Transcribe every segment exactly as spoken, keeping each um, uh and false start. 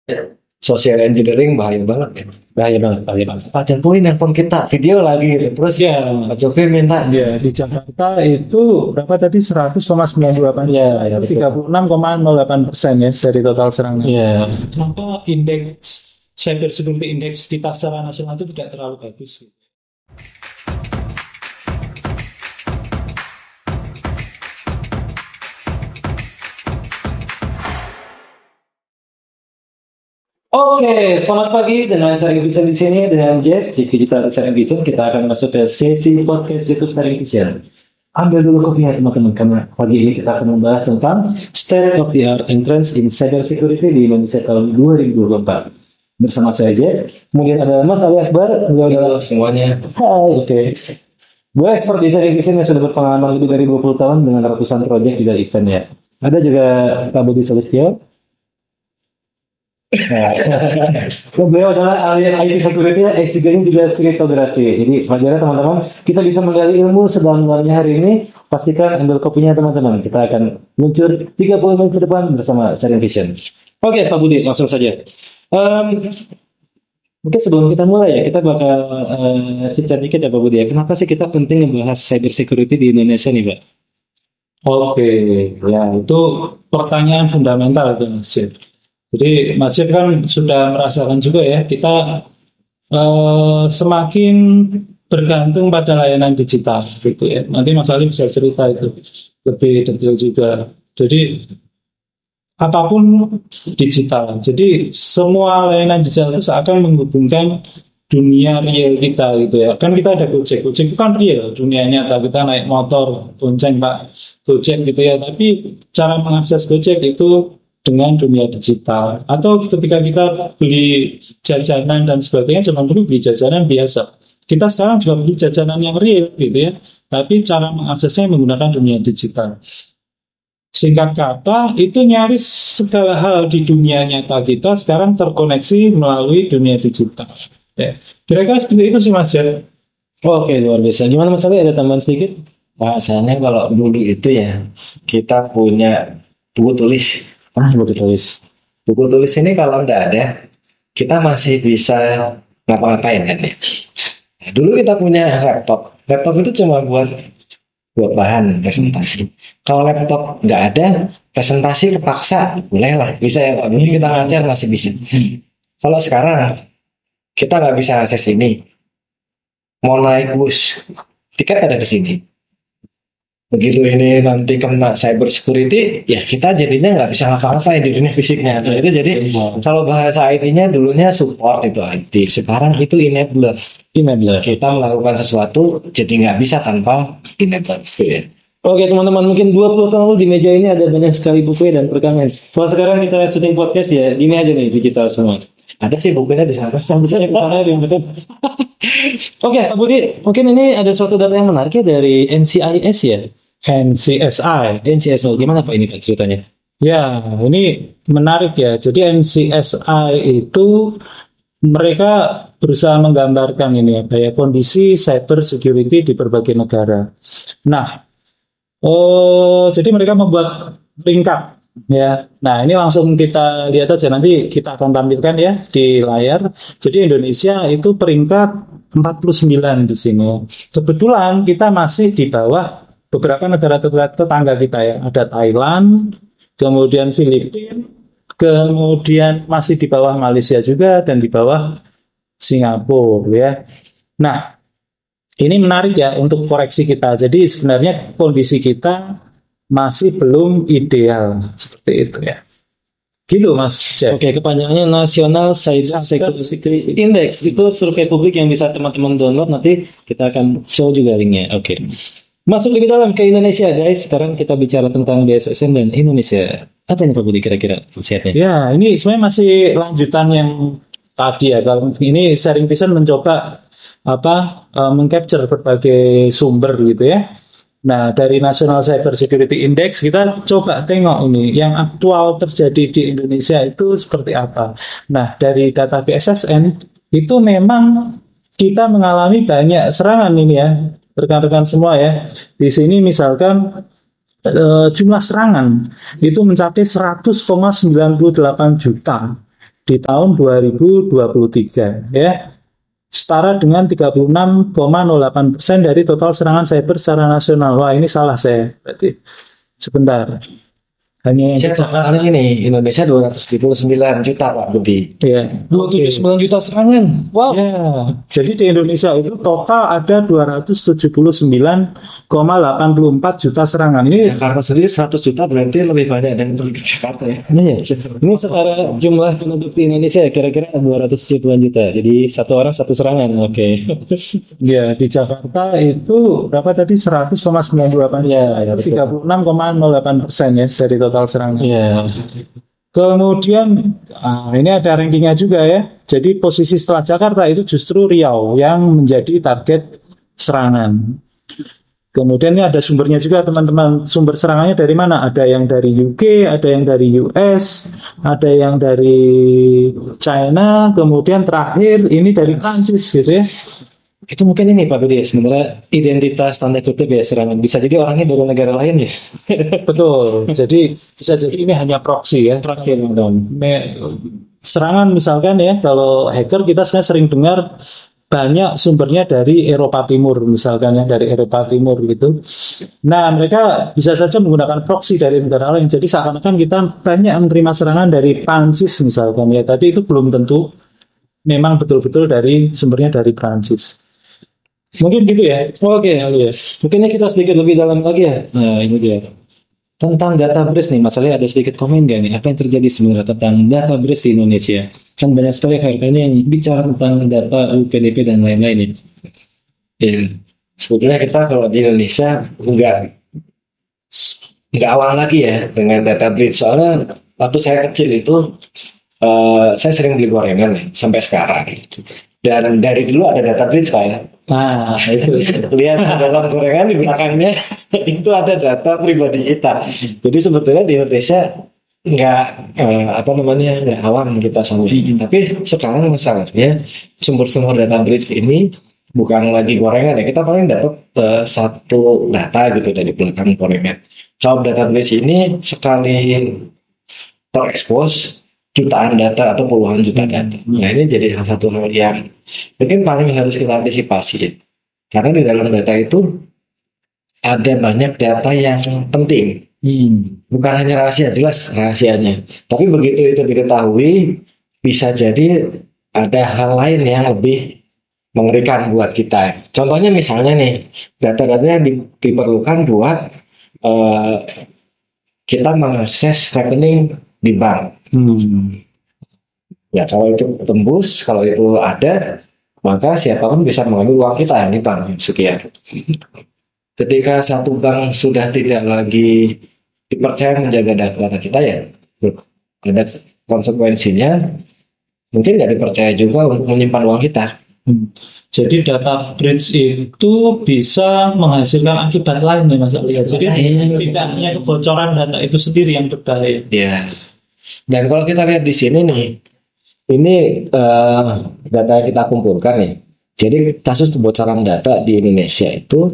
social engineering bahaya banget ya. Bahaya banget, bahaya banget. Pak Jokowi nelpon kita video lagi gitu. Terus ya Pak Jokowi minta Ya, di Jakarta itu berapa tadi seratus koma sembilan delapan Ya, ya, itu betul. tiga puluh enam koma nol delapan persen ya dari total serangan. Iya. Kenapa indeks cyber security index kita secara nasional itu tidak terlalu bagus? Oke, selamat pagi dengan Sharing Vision di sini dengan Jeff, Chief Digital Sharing Vision. Kita akan masuk ke sesi podcast YouTube Sharing Vision. Ambil dulu kopinya teman-teman, karena pagi ini kita akan membahas tentang State of the Art and Trends in Cyber Security di Indonesia tahun dua ribu dua puluh empat. Bersama saya Jeff, kemudian ada Mas Ali Akbar, beliau adalah semuanya. Hai, oke. Gue expert di Sharing Vision yang sudah berpengalaman lebih dari dua puluh tahun dengan ratusan proyek juga event ya. Ada juga Pak Budi Solistio. Nah, beliau adalah ahli I T security, S tiga nya juga kriptografi. Jadi pelajaran teman-teman, kita bisa menggali ilmu sedalam-dalamnya hari ini. Pastikan ambil kopinya teman-teman. Kita akan meluncur tiga puluh menit ke depan bersama Sharing Vision. Oke Pak Budi, langsung saja. Um, mungkin sebelum kita mulai ya, kita bakal uh, cicat dikit ya Pak Budi ya. Kenapa sih kita penting membahas cyber security di Indonesia nih Pak? Oke, ya itu pertanyaan fundamental itu Mas Jeff. Jadi Mas Jeff kan sudah merasakan juga ya, kita eh, semakin bergantung pada layanan digital gitu ya. Nanti Mas Ali bisa cerita itu lebih detail juga. Jadi apapun digital. Jadi semua layanan digital itu seakan menghubungkan dunia real kita gitu ya. Kan kita ada Gojek, Gojek itu kan real dunia nyata, kita naik motor, bonceng Pak Gojek gitu ya. Tapi cara mengakses Gojek itu dengan dunia digital. Atau ketika kita beli jajanan dan sebagainya, jangan dulu beli jajanan biasa. Kita sekarang juga beli jajanan yang real gitu ya. Tapi cara mengaksesnya menggunakan dunia digital. Singkat kata, itu nyaris segala hal di dunia nyata kita sekarang terkoneksi melalui dunia digital. Ya. Kira-kira seperti itu sih Mas Jar. Oke, luar biasa. Gimana Mas Ali, ada tambahan sedikit? Bahasanya kalau dulu itu ya, kita punya buku tulis. Ah, buku tulis. Buku tulis ini kalau nggak ada, kita masih bisa ngapa-ngapain kan ya. Nah, dulu kita punya laptop. Laptop itu cuma buat buat bahan presentasi. Kalau laptop nggak ada, presentasi kepaksa, boleh lah. Bisa ya Pak. Jadi kita ngajar masih bisa. Kalau sekarang, kita nggak bisa akses ini. Mau naik bus, tiket ada di sini. Begitu ini nanti kena cyber security, ya kita jadinya nggak bisa ngapa-ngapain di dunia fisiknya. Nah, itu jadi kalau bahasa I T-nya dulunya support itu I T, sekarang itu enabler. Enabler. Kita melakukan sesuatu jadi nggak bisa tanpa enabler. Oke teman-teman, mungkin dua puluh tahun lalu di meja ini ada banyak sekali buku dan perekaman. Kalau sekarang kita syuting podcast ya, gini aja nih digital semua. Ada sih bukunya di sana. Oke Pak Budi, mungkin ini ada suatu data yang menarik ya dari N C I S ya. N C S I. N C I S, gimana Pak ini Pak ceritanya? Ya, ini menarik ya. Jadi N C S I itu mereka berusaha menggambarkan ini apa ya, kondisi cyber security di berbagai negara. Nah, oh, jadi mereka membuat peringkat ya. Nah, ini langsung kita lihat aja, nanti kita akan tampilkan ya di layar. Jadi Indonesia itu peringkat empat puluh sembilan di sini. Kebetulan kita masih di bawah beberapa negara tetangga kita ya. Ada Thailand, kemudian Filipina, kemudian masih di bawah Malaysia juga, dan di bawah Singapura ya. Nah, ini menarik ya untuk koreksi kita. Jadi sebenarnya kondisi kita masih belum ideal seperti itu ya. Gitu Mas Jack. Oke, kepanjangannya National Cyber Security Index. Itu survei publik yang bisa teman-teman download, nanti kita akan show juga linknya. Oke. Masuk lebih dalam ke Indonesia guys. Sekarang kita bicara tentang B S S N dan Indonesia. Apa ini Pak Budi kira-kira sehatnya? Ya, ini sebenarnya masih lanjutan yang tadi ya. Kalau ini Sharing Vision mencoba apa uh, mengcapture berbagai sumber gitu ya. Nah, dari National Cyber Security Index kita coba tengok ini yang aktual terjadi di Indonesia itu seperti apa. Nah, dari data B S S N itu memang kita mengalami banyak serangan ini ya, rekan-rekan semua ya. Di sini misalkan e, jumlah serangan itu mencapai seratus koma sembilan delapan juta di tahun dua ribu dua puluh tiga ya. Setara dengan tiga puluh enam koma nol delapan persen dari total serangan cyber secara nasional. Wah, ini salah saya. Berarti sebentar. Hanya yang Saya ini Indonesia dua ratus tujuh puluh sembilan juta Pak Budi. ya. dua puluh sembilan juta serangan. Wow. Ya, jadi di Indonesia itu total ada dua ratus tujuh puluh sembilan koma delapan empat juta serangan. Ini Jakarta sendiri seratus juta berarti lebih banyak dari penduduk Jakarta ya. Iya. Ini setara jumlah penduduk di Indonesia kira-kira dua ratus tujuh puluh juta. Jadi satu orang satu serangan. Oke. ya di Jakarta itu berapa tadi seratus koma sembilan dua delapan Ya, ya, betul. tiga puluh enam koma nol delapan persen ya dari total serangan. Iya. Kemudian ah, ini ada rankingnya juga ya. Jadi posisi setelah Jakarta itu justru Riau yang menjadi target serangan. Kemudian ini ada sumbernya juga teman-teman. Sumber serangannya dari mana? Ada yang dari U K, ada yang dari U S, ada yang dari China, kemudian terakhir ini dari Prancis gitu ya. Itu mungkin ini Pak Budi, sebenarnya identitas tanda kutip ya serangan. Bisa jadi orangnya dari negara lain ya. Betul. Jadi bisa jadi ini hanya proxy ya. Proxy, teman-teman. Me- serangan misalkan ya, kalau hacker kita sebenarnya sering dengar banyak sumbernya dari Eropa Timur misalkan ya, dari Eropa Timur gitu. Nah, mereka bisa saja menggunakan proxy dari negara lain. Jadi seakan-akan kita banyak menerima serangan dari Prancis misalkan ya, tapi itu belum tentu memang betul-betul dari sumbernya dari Prancis. Mungkin gitu ya. Oke, lalu ya. Mungkin kita sedikit lebih dalam lagi ya. Nah, ini dia. Tentang data breach nih, masalahnya ada sedikit komen gak nih? Apa yang terjadi sebenarnya tentang data breach di Indonesia? Kan banyak sekali kayak ini yang bicara tentang data U P D P dan lain-lain nih. Ya, sebetulnya kita kalau di Indonesia nggak nggak awal lagi ya dengan data breach. Soalnya waktu saya kecil itu eh, saya sering beli gorengan nih sampai sekarang. Dan dari dulu ada data breach Pak ya. Nah, itu. Lihat dalam gorengan di belakangnya itu ada data pribadi kita. Jadi sebetulnya di Indonesia nggak eh, apa namanya nggak awam kita sama ini. Tapi sekarang masalahnya sumber-sumber data breach ini bukan lagi gorengan ya. Kita paling dapat eh, satu data gitu dari belakang gorengan. Kalau data breach ini sekali terekspos jutaan data atau puluhan juta data. Nah ini jadi salah satu hal yang mungkin paling harus kita antisipasi. Karena di dalam data itu ada banyak data yang penting. Hmm. Bukan hanya rahasia, jelas rahasianya. Tapi begitu itu diketahui, bisa jadi ada hal lain yang lebih mengerikan buat kita. Contohnya misalnya nih, data-datanya di- diperlukan buat eh, kita mengakses rekening di bank. Hmm. Ya kalau itu tembus, kalau itu ada, maka siapapun bisa mengambil uang kita yang di bank sekian. Ketika satu bank sudah tidak lagi dipercaya menjaga data kita ya, ada konsekuensinya. Mungkin nggak dipercaya juga untuk menyimpan uang kita. Hmm. Jadi data breach itu bisa menghasilkan akibat lain ya Mas Ali. Jadi tidak hanya kebocoran data itu sendiri yang berbahaya. Ya. Dan kalau kita lihat di sini nih, ini eh, data yang kita kumpulkan nih. Jadi kasus kebocoran data di Indonesia itu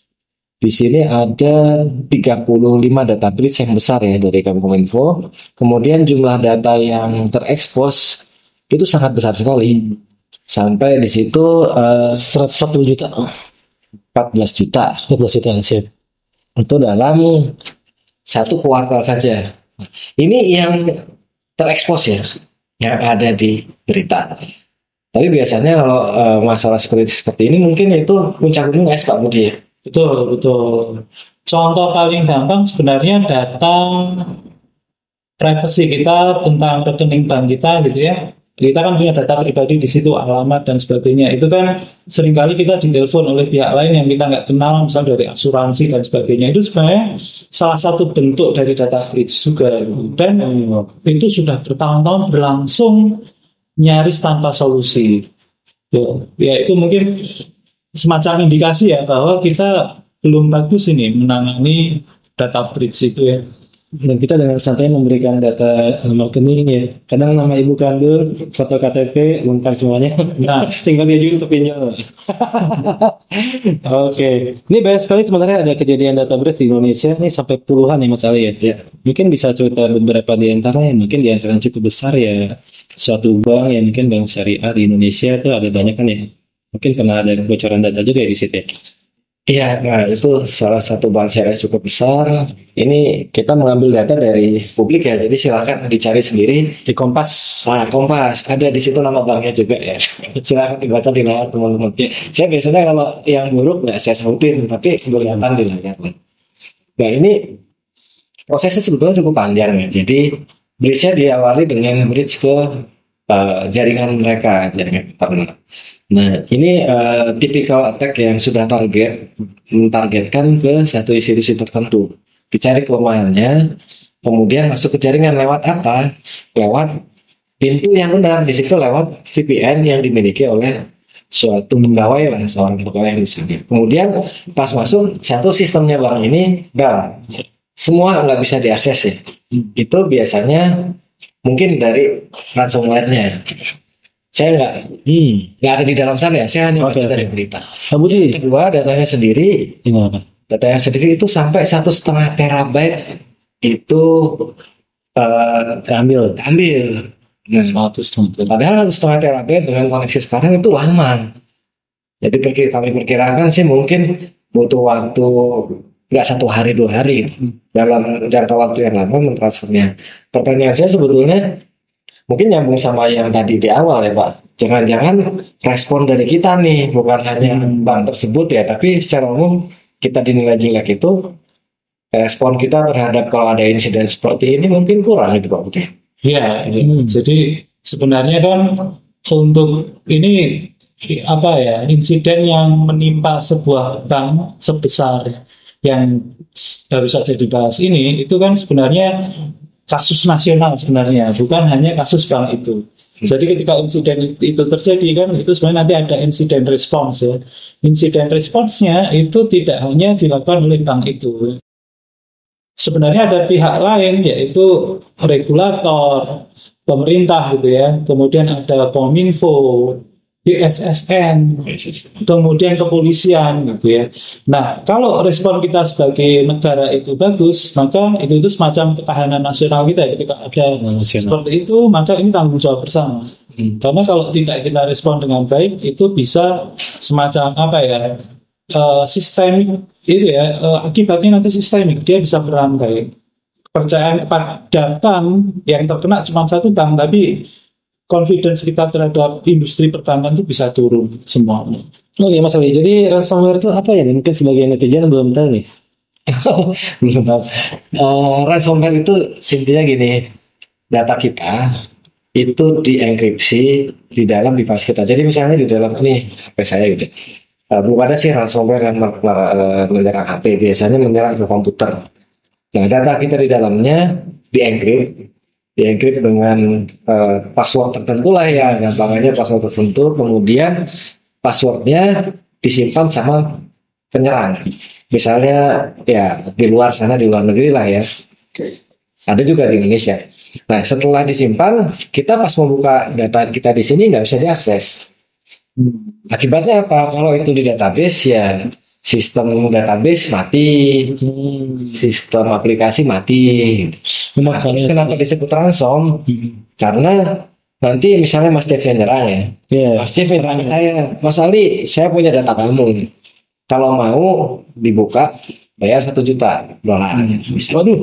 di sini ada tiga puluh lima data breach yang besar ya dari Kemenkominfo. Kemudian jumlah data yang terekspos itu sangat besar sekali. Sampai di situ eh, seratus satu juta. empat belas juta. empat belas juta sih. Itu dalam satu kuartal saja. Ini yang terekspos ya, yang ada di berita. Tapi biasanya kalau eh, masalah seperti seperti ini mungkin itu puncak gunung es Pak Budi ya. Betul, betul. Contoh paling gampang sebenarnya data privasi kita tentang rekening bank kita gitu ya. Kita kan punya data pribadi di situ, alamat dan sebagainya. Itu kan seringkali kita ditelepon oleh pihak lain yang kita nggak kenal, misal dari asuransi dan sebagainya. Itu sebenarnya salah satu bentuk dari data breach juga. Dan itu sudah bertahun-tahun berlangsung nyaris tanpa solusi. Ya, ya itu mungkin semacam indikasi ya bahwa kita belum bagus ini menangani data breach itu ya. Dan kita dengan santai memberikan data nomor rekening ya. Kadang nama ibu kandung, foto K T P, lengkap semuanya. Nah, tinggal dia juga ke pinjol. Oke, ini banyak sekali sebenarnya ada kejadian data breach di Indonesia ini sampai puluhan ya Mas Ali ya. Ya. Mungkin bisa cerita beberapa di antaranya, mungkin di antara yang cukup besar ya suatu bank yang mungkin bank syariah di Indonesia itu ada banyak kan ya. Mungkin karena ada kebocoran data juga ya di situ ya. Iya, nah itu salah satu bank syariah cukup besar. Ini kita mengambil data dari publik ya, jadi silakan dicari sendiri. Di Kompas. Nah, Kompas ada di situ nama banknya juga ya. Silakan dibaca di layar teman-teman. Saya biasanya kalau yang buruk nggak saya sebutin, tapi kelihatan di layar. Nah ini prosesnya sebetulnya cukup panjang ya. Jadi bridge-nya diawali dengan bridge ke uh, jaringan mereka, jaringan partner. Nah, ini uh, typical attack yang sudah target mentargetkan ke satu institusi tertentu. Dicari kelemahannya, kemudian masuk ke jaringan lewat apa? Lewat pintu yang benar. Di situ lewat V P N yang dimiliki oleh suatu pegawai lah, seorang pegawai di sini. Kemudian pas masuk satu sistemnya bank ini down. Semua nggak bisa diakses ya. Itu biasanya mungkin dari ransomware-nya. Saya nggak Hmm. nggak ada di dalam sana ya, saya hanya Oke, baca dari oke. berita. Pak Budi, Kedua, datanya sendiri, gimana? datanya sendiri itu sampai satu setengah terabyte itu eh Keambil. ambil. Nah, Satu setengah. padahal satu setengah terabyte dengan koneksi sekarang itu lama. Jadi perkir- kami perkirakan sih mungkin butuh waktu nggak satu hari dua hari dalam jangka waktu yang lama mentransfernya. Pertanyaan saya sebetulnya mungkin nyambung sama yang tadi di awal ya Pak. Jangan-jangan respon dari kita nih bukan hanya bank tersebut ya, tapi secara umum kita dinilai jelek itu respon kita terhadap kalau ada insiden seperti ini mungkin kurang itu Pak Budi. Iya, iya. Hmm. Jadi sebenarnya kan untuk ini apa ya, insiden yang menimpa sebuah bank sebesar yang s- baru saja dibahas ini itu kan sebenarnya kasus nasional sebenarnya, bukan hanya kasus bank itu. Jadi ketika insiden itu terjadi kan itu sebenarnya nanti ada insiden response ya. Insiden response-nya itu tidak hanya dilakukan oleh bank itu. Sebenarnya ada pihak lain yaitu regulator, pemerintah gitu ya. Kemudian ada Kominfo, B S S N, kemudian kepolisian gitu ya. Nah, kalau respon kita sebagai negara itu bagus, maka itu itu semacam ketahanan nasional kita. Ketika ada Nasional. seperti itu, maka ini tanggung jawab bersama. Karena kalau tidak kita respon dengan baik, itu bisa semacam apa ya? eh, sistemik itu ya, eh, akibatnya nanti sistemik, dia bisa berangkai. Kepercayaan pada bank yang terkena cuma satu bank, tapi confidence kita terhadap industri perbankan itu bisa turun semuanya. Oke Mas Ali, jadi ransomware itu apa ya? Mungkin sebagian netizen belum tahu nih. Belum tahu. Eh, ransomware itu intinya gini, data kita itu dienkripsi di dalam device kita. Jadi misalnya di dalam ini H P saya gitu. Eh, belum ada sih ransomware yang mer- mer- eh, menyerang H P, biasanya menyerang ke komputer. Nah, data kita di dalamnya dienkrip, dienkrip dengan eh, password tertentu lah ya, gampangannya password tertentu, kemudian passwordnya disimpan sama penyerang. Misalnya ya di luar sana, di luar negeri lah ya. Ada juga di Indonesia. Nah, setelah disimpan, kita pas membuka data kita di sini nggak bisa diakses. Akibatnya apa? Kalau itu di database ya sistem database mati, sistem aplikasi mati. Nah, kenapa disebut ransom? Karena nanti misalnya Mas Dev yang nyerang ya. Iya. Mas Dev nyerang saya, Mas Ali, saya punya data kamu. Kalau mau dibuka, bayar satu juta dolar. Bisa. Waduh,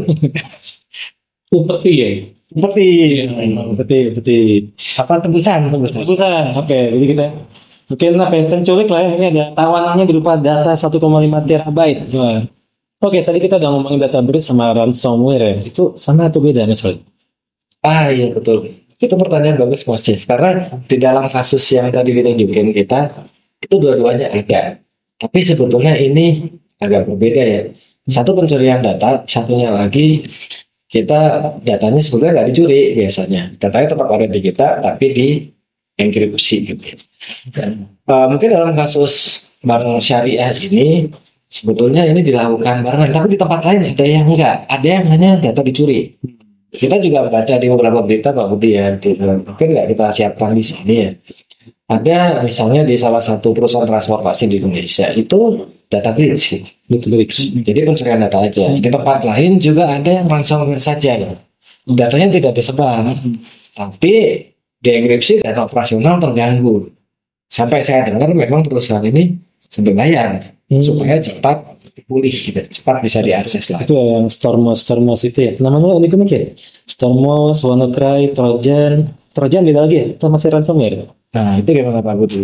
Upeti ya. Seperti betul betul. apa tebusan, tebusan. Tebusan. Oke, jadi kita mungkin apa ya, penculik lah ya. Ini ada tawanannya berupa data satu koma lima terabyte. Wah. Oke, tadi kita udah ngomongin data breach sama ransomware ya. Itu sama atau beda Mas Ali? Ah iya betul. Itu pertanyaan bagus Mas Dev. Karena di dalam kasus yang tadi ditunjukin kita, itu dua-duanya ada. Tapi sebetulnya ini agak berbeda ya. Satu pencurian data, satunya lagi kita datanya sebetulnya nggak dicuri biasanya. Datanya tetap ada di kita, tapi di enkripsi gitu. Uh, mungkin dalam kasus bank syariah ini sebetulnya ini dilakukan barengan, tapi di tempat lain ada yang enggak, ada yang hanya data dicuri. Kita juga baca di beberapa berita Pak Budi ya, di, mungkin nggak kita siapkan di sini ya. Ada misalnya di salah satu perusahaan transportasi di Indonesia itu data breach, Itu breach. jadi pencurian data aja. Di tempat lain juga ada yang ransomware saja ya. Datanya tidak disebar, tapi dienkripsi dan operasional terganggu. Sampai saya dengar memang perusahaan ini sampai bayar Hmm. supaya cepat pulih, gitu. Cepat bisa diakses lagi. Itu ya yang Stormos, Stormos itu ya. Namanya unik-unik ya. Stormos, WannaCry, Trojan. Trojan beda lagi ya? Atau masih ransomware? Nah itu gimana Pak Budi?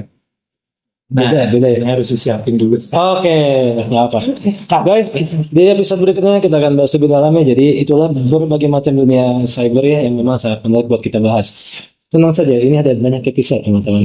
Nah, Beda, beda ya. ini harus disiapin dulu. Oke, nggak apa. Guys, di episode berikutnya kita akan bahas lebih dalamnya. Jadi itulah berbagai macam dunia cyber ya yang memang sangat menarik buat kita bahas. Tenang saja, ini ada banyak episode teman-teman.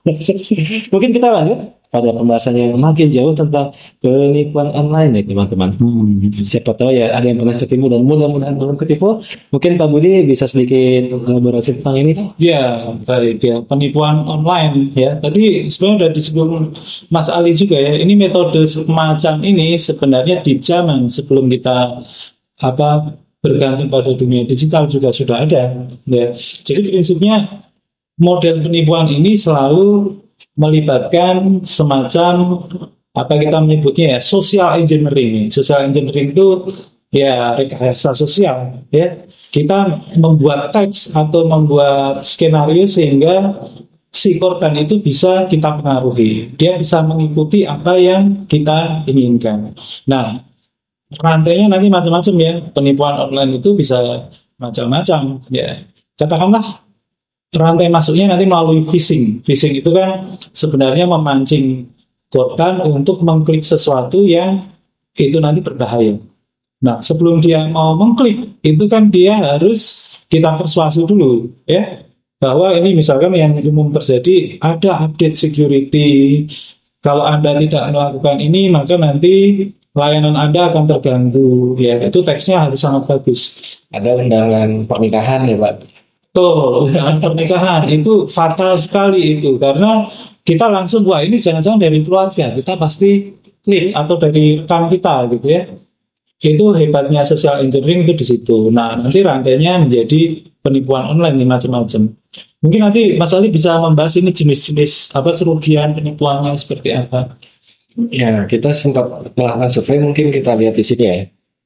Mungkin kita lanjut pada pembahasan yang makin jauh tentang penipuan online ya teman-teman. Hmm, siapa tahu ya ada yang pernah ketipu dan mudah-mudahan belum ketipu. Mungkin Pak Budi bisa sedikit elaborasi tentang ini. Ya, baik ya, penipuan online ya. Tadi sebenarnya sudah disebut Mas Ali juga ya. Ini metode semacam ini sebenarnya di zaman sebelum kita apa bergantung pada dunia digital juga sudah ada ya. Jadi prinsipnya model penipuan ini selalu melibatkan semacam apa kita menyebutnya ya social engineering. Social engineering itu ya rekayasa sosial ya. Kita membuat teks atau membuat skenario sehingga si korban itu bisa kita pengaruhi. Dia bisa mengikuti apa yang kita inginkan. Nah, rantainya nanti macam-macam ya. Penipuan online itu bisa macam-macam ya. Katakanlah rantai masuknya nanti melalui phishing. Phishing itu kan sebenarnya memancing korban untuk mengklik sesuatu yang itu nanti berbahaya. Nah, sebelum dia mau mengklik, itu kan dia harus kita persuasi dulu, ya, bahwa ini misalkan yang umum terjadi, ada update security. Kalau Anda tidak melakukan ini, maka nanti layanan Anda akan terganggu. Ya, itu teksnya harus sangat bagus. Ada undangan pernikahan ya Pak. Tuh, undangan pernikahan itu fatal sekali itu karena kita langsung wah ini jangan-jangan dari keluarga, kita pasti klik atau dari rekan kita gitu ya. Itu hebatnya social engineering itu di situ. Nah, nanti rantainya menjadi penipuan online nih macam-macam. Mungkin nanti Mas Ali bisa membahas ini jenis-jenis apa kerugian penipuannya seperti apa. Ya, kita sempat melakukan survei, mungkin kita lihat di sini ya.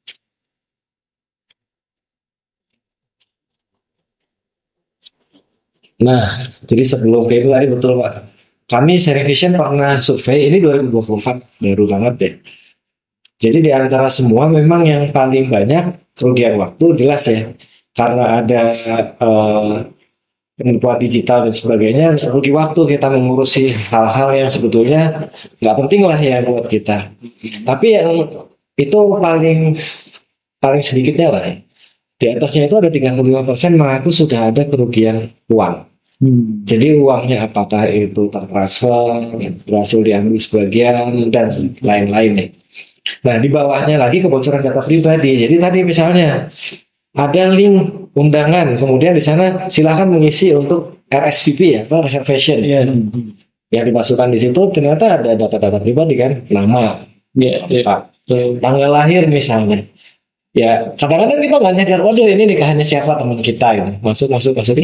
Nah, jadi sebelum ke itu tadi betul Pak. Kami Sharing Vision pernah survei, ini dua ribu dua puluh empat, baru banget deh. Jadi di antara semua memang yang paling banyak kerugian waktu jelas ya. Karena ada eh, penipuan digital dan sebagainya, rugi waktu kita mengurusi hal-hal yang sebetulnya nggak penting lah ya buat kita. Tapi yang itu paling paling sedikitnya lah ya. Di atasnya itu ada tiga puluh lima persen mengaku sudah ada kerugian uang. Hmm. Jadi uangnya apakah itu tertransfer, berhasil diambil sebagian, dan lain-lain nih. Nah, di bawahnya lagi kebocoran data pribadi. Jadi tadi misalnya ada link undangan, kemudian di sana silakan mengisi untuk R S V P ya, apa, reservation. Ya, Yang dimasukkan di situ ternyata ada data-data pribadi kan, nama, ya, ya. Pak, tanggal lahir misalnya. Ya, kadang-kadang kita nggak nyadar, waduh ini nikahannya siapa teman kita gitu. Masuk, masuk, masuk.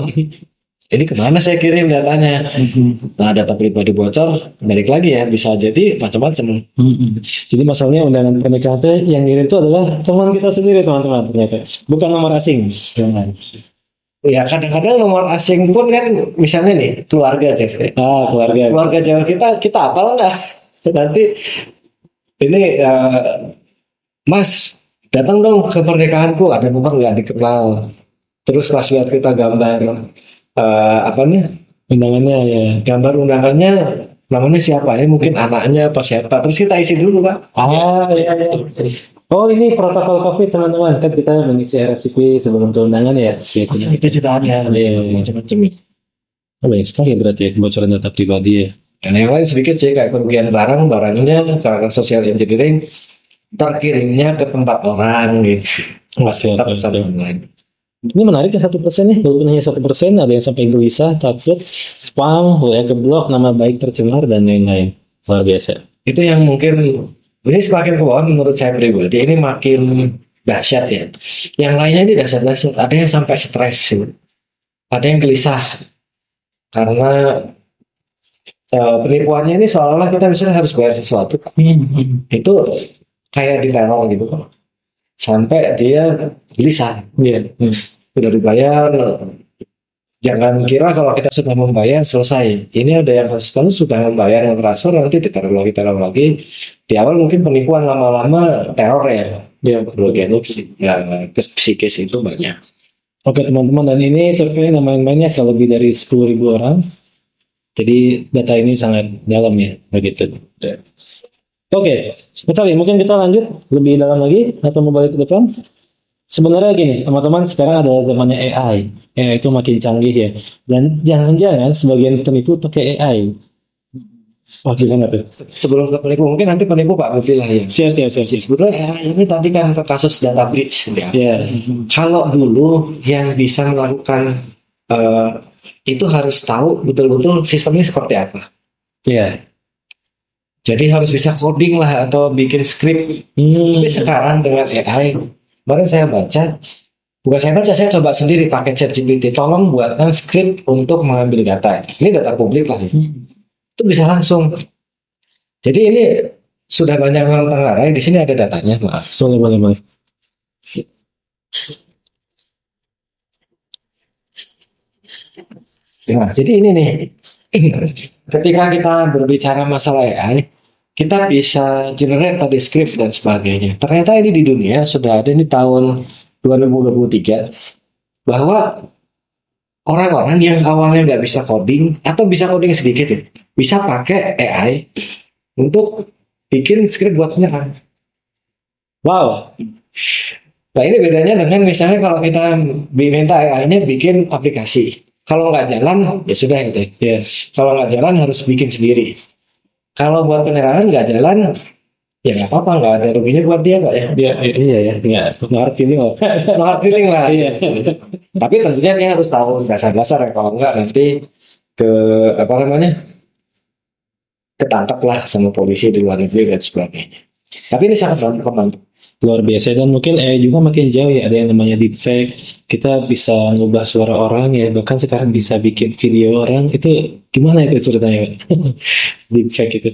Ini kemana saya kirim datanya? Nah, data pribadi bocor, balik lagi ya, bisa jadi macam-macam. Hmm. Jadi masalahnya undangan pernikahan itu yang ngirim itu adalah teman kita sendiri teman-teman ternyata, bukan nomor asing. Jangan. Ya, kadang-kadang nomor asing pun kan, misalnya nih, keluarga Jeff. Ah, keluarga. Keluarga jauh kita, kita apal nggak? Nanti, ini, uh, Mas, datang dong ke pernikahanku, ada nomor nggak dikenal. Terus pas lihat kita gambar, uh, apa nih, Undangannya ya. gambar undangannya, namanya siapa ya? Mungkin anaknya apa siapa? Terus kita isi dulu Pak. Ah, iya, iya. Oh, ini protokol COVID teman-teman, kan kita mengisi R S V P sebelum ke undangan ya. Gitu. Itu juga ada. Iya, iya. Macam-macam. Oh, banyak sekali ya berarti ya kebocoran data pribadi ya. Dan yang lain sedikit sih kayak kerugian barang, barangnya karena social engineering terkirimnya ke tempat orang gitu. Mas kita pesan online. Ini menarik ya satu persen nih, walaupun hanya satu persen, ada yang sampai gelisah, takut, spam, W A geblok, nama baik tercemar dan lain-lain. Luar biasa. Itu yang mungkin ini semakin ke bawah menurut saya pribadi ini makin dahsyat ya. Yang lainnya ini dahsyat-dahsyat. Ada yang sampai stres, ada yang gelisah karena uh, penipuannya ini seolah-olah kita misalnya harus bayar sesuatu. Hmm. Itu kayak diteror gitu kan. Sampai dia gelisah. Iya. Hmm. Udah dibayar, Jangan kira kalau kita sudah membayar selesai. Ini ada yang kalau sudah membayar yang transfer nanti ditaruh lagi, taruh lagi. Di awal mungkin penipuan, lama-lama teror ya. Ya, Kerugian yang ke psikis itu banyak. Oke teman-teman, dan ini survei namanya banyak, kalau lebih dari sepuluh ribu orang. Jadi data ini sangat dalam ya, begitu. Oke, Betali, mungkin kita lanjut lebih dalam lagi atau mau balik ke depan? Sebenarnya gini, teman-teman, sekarang ada zamannya A I. A I itu makin canggih ya. Dan jangan-jangan sebagian penipu pakai A I. Wah, gimana tuh? Sebelum ke penipu, mungkin nanti penipu Pak Budi lah ya. Siap, siap, siap. siap. Sebetulnya ini tadi kan ke kasus data breach ya. Ya, Kalau dulu yang bisa melakukan eh, itu harus tahu betul-betul sistemnya seperti apa. ya. Jadi harus bisa coding lah atau bikin script. Hmm. Tapi sekarang dengan A I, kemarin saya baca, bukan saya baca, saya coba sendiri pakai ChatGPT. Tolong buatkan script untuk mengambil data. Ini data publik lah ya. Itu bisa langsung. Jadi ini sudah banyak orang tengarai. Di sini ada datanya. Maaf. Boleh, boleh, boleh. Nah, jadi ini nih. Ketika kita berbicara masalah A I, kita bisa generate tadi script dan sebagainya. Ternyata ini di dunia sudah ada ini tahun dua ribu dua puluh tiga bahwa orang-orang yang awalnya nggak bisa coding atau bisa coding sedikit ya, bisa pakai A I untuk bikin script buat penyerang. Wow. Nah ini bedanya dengan misalnya kalau kita minta A I-nya bikin aplikasi. Kalau nggak jalan, ya sudah gitu. Ya. Kalau nggak jalan harus bikin sendiri. Kalau buat penyerangan nggak jalan, ya nggak apa-apa, nggak ada ruginya buat dia nggak ya. Iya, iya ya, nggak nggak hard feeling loh. No hard feeling lah. Iya. Tapi tentunya dia harus tahu dasar-dasar ya. Kalau nggak nanti ke apa namanya ketangkap lah sama polisi di luar negeri dan sebagainya. Tapi ini sangat membantu. Luar biasa, dan mungkin A I juga makin jauh ya, ada yang namanya deepfake. Kita bisa ngubah suara orang ya, bahkan sekarang bisa bikin video orang. Itu gimana itu ceritanya? Deepfake itu.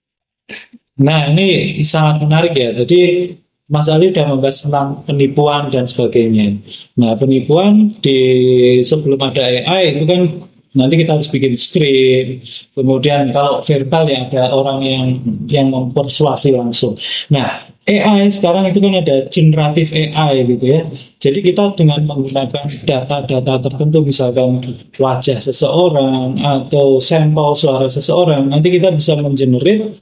Nah, ini sangat menarik ya. Jadi Mas Ali sudah membahas tentang penipuan dan sebagainya. Nah, penipuan di sebelum ada A I itu kan nanti kita harus bikin script. Kemudian kalau verbal ya ada orang yang yang mempersuasi langsung. Nah, A I sekarang itu kan ada generatif A I gitu ya. Jadi kita dengan menggunakan data-data tertentu, misalkan wajah seseorang atau sampel suara seseorang, nanti kita bisa mengenerate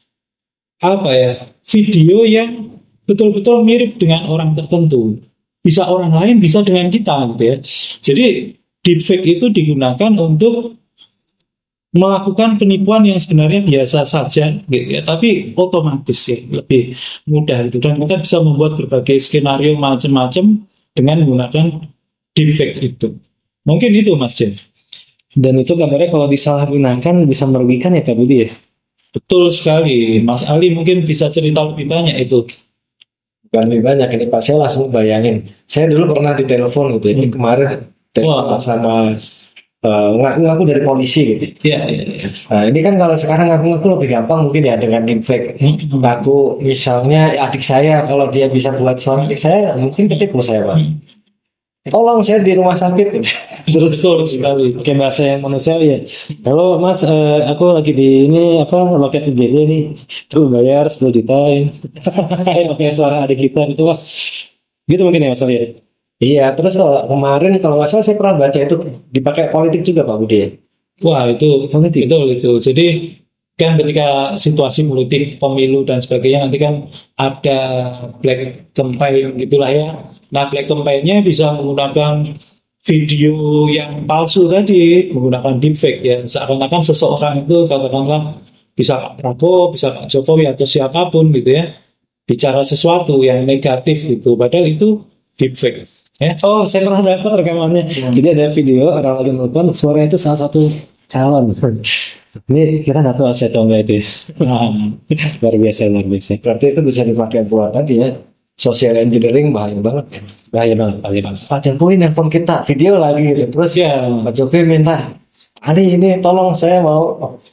apa ya, video yang betul-betul mirip dengan orang tertentu. Bisa orang lain, bisa dengan kita gitu ya. Jadi deepfake itu digunakan untuk melakukan penipuan yang sebenarnya biasa saja gitu ya, tapi otomatis ya, lebih mudah itu, dan kita bisa membuat berbagai skenario macam-macam dengan menggunakan deepfake itu. Mungkin itu Mas Jeff. Dan itu kabarnya kalau disalahgunakan bisa merugikan ya Kak Budi ya. Betul sekali, Mas Ali mungkin bisa cerita lebih banyak itu. Bukan lebih banyak ini Pak, saya langsung bayangin. Saya dulu pernah ditelepon gitu. Ini kemarin telepon sama uh, ngaku-ngaku dari polisi gitu. Iya, iya, iya. Nah ini kan kalau sekarang ngaku-ngaku lebih gampang mungkin ya dengan deepfake. Ngaku misalnya adik saya, kalau dia bisa buat suara adik saya, mungkin ketipu saya Pak. Tolong saya di rumah sakit. Betul sekali. Oke, bahasa yang manusiawi ya. Halo Mas, eh, aku lagi di ini apa loket I G D nih. Tuh bayar sepuluh juta. Oke, suara adik kita itu wah. Gitu mungkin ya Mas Ali ya. Iya, terus kalau kemarin kalau nggak salah saya pernah baca itu dipakai politik juga Pak Budi. Wah, itu politik. Betul itu. Jadi kan ketika situasi politik, pemilu dan sebagainya, nanti kan ada black campaign gitulah ya. Nah, black campaign-nya bisa menggunakan video yang palsu tadi, menggunakan deepfake ya. Seakan-akan seseorang itu katakanlah bisa Pak Prabowo, bisa Pak Jokowi atau siapapun gitu ya, bicara sesuatu yang negatif gitu, padahal itu deepfake. Ya. Oh, saya pernah dapat rekamannya. Jadi ada video orang lagi nonton, suaranya itu salah satu calon. Ini kita nggak tahu asli atau enggak itu. Nah, luar biasa, luar biasa. Berarti itu bisa dipakai buat tadi ya. Social engineering bahaya banget. Bahaya banget, bahaya banget. Pak Jokowi nelfon kita video lagi gitu. Terus Ya, Pak Jokowi minta, Ali ini tolong saya mau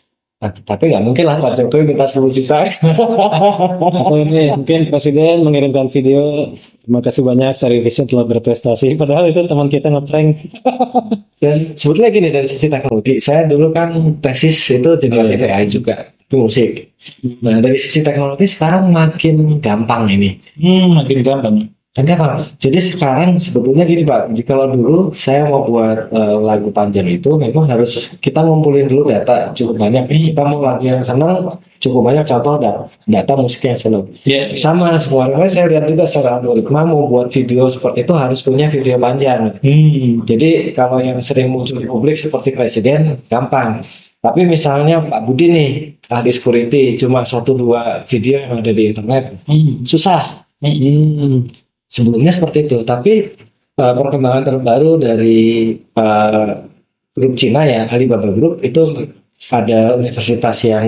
Nah, tapi nggak mungkin lah Pak Jokowi minta sepuluh juta. Atau ini mungkin presiden mengirimkan video, terima kasih banyak Sharing Vision telah berprestasi, padahal itu teman kita ngeprank. Dan sebetulnya gini, dari sisi teknologi, saya dulu kan tesis itu generative A I juga, itu musik. Nah, dari sisi teknologi sekarang makin gampang ini. Hmm, makin gampang. Dan gampang. Jadi sekarang sebetulnya gini Pak, jika kalau dulu saya mau buat eh, lagu panjang itu memang harus kita ngumpulin dulu data cukup banyak. Kita mau lagu yang senang cukup banyak contoh data, data musik yang senang. Ya, Sama semuanya saya lihat juga secara algoritma mau buat video seperti itu harus punya video panjang. hmm, Jadi kalau yang sering muncul di publik seperti presiden gampang. Tapi misalnya Pak Budi nih ahli security cuma satu dua video yang ada di internet hmm, susah. Hmm. Sebelumnya seperti itu. Tapi uh, perkembangan terbaru dari uh, grup Cina ya Alibaba Group itu ada universitas yang